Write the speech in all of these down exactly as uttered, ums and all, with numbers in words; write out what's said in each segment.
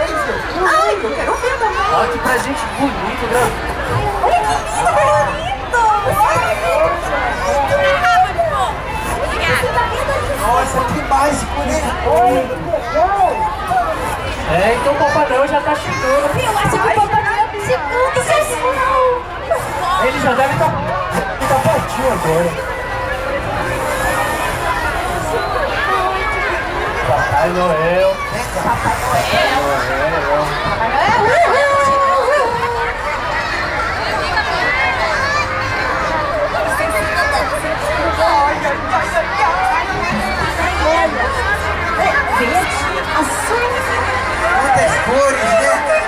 Ai, eu quero ver também. Olha que presente bonito, né? Olha que lindo, bonito. Nossa, que mágico, né? É, então o Papai Noel já tá chegando. Eu acho que o Papai Noel tá chegando, pessoal. Ele já deve estar tá pertinho agora. Papai Noel. Papai Noel. Papai Noel. Verde, azul. Muitas cores, né?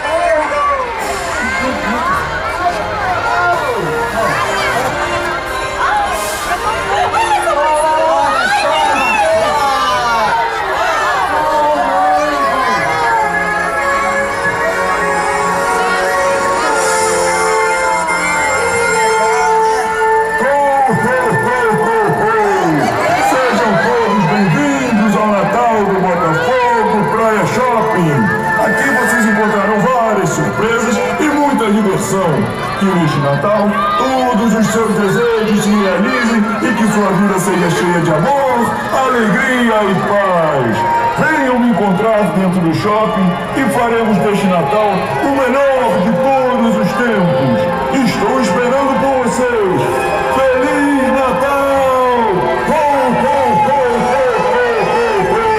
Que neste Natal todos os seus desejos se realizem e que sua vida seja cheia de amor, alegria e paz. Venham me encontrar dentro do shopping e faremos deste Natal o melhor de todos os tempos. Estou esperando por vocês. Feliz Natal! Ho, ho, ho, ho, ho, ho, ho.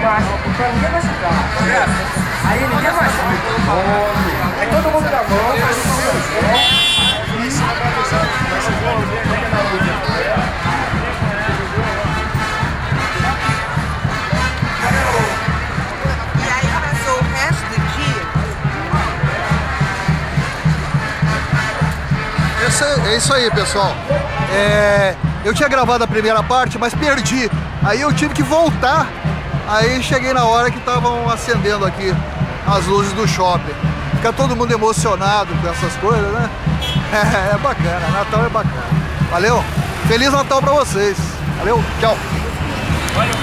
embaixo, pra ninguém machucar. Aí ninguém machuca. Aí todo mundo dá a mão, faz um isso vai avisar, vai ser bom, E aí passou o resto do dia. Esse, é isso aí, pessoal. É, eu tinha gravado a primeira parte, mas perdi. Aí eu tive que voltar. Aí cheguei na hora que estavam acendendo aqui as luzes do shopping. Fica todo mundo emocionado com essas coisas, né? É, é bacana, Natal é bacana. Valeu? Feliz Natal pra vocês. Valeu, tchau.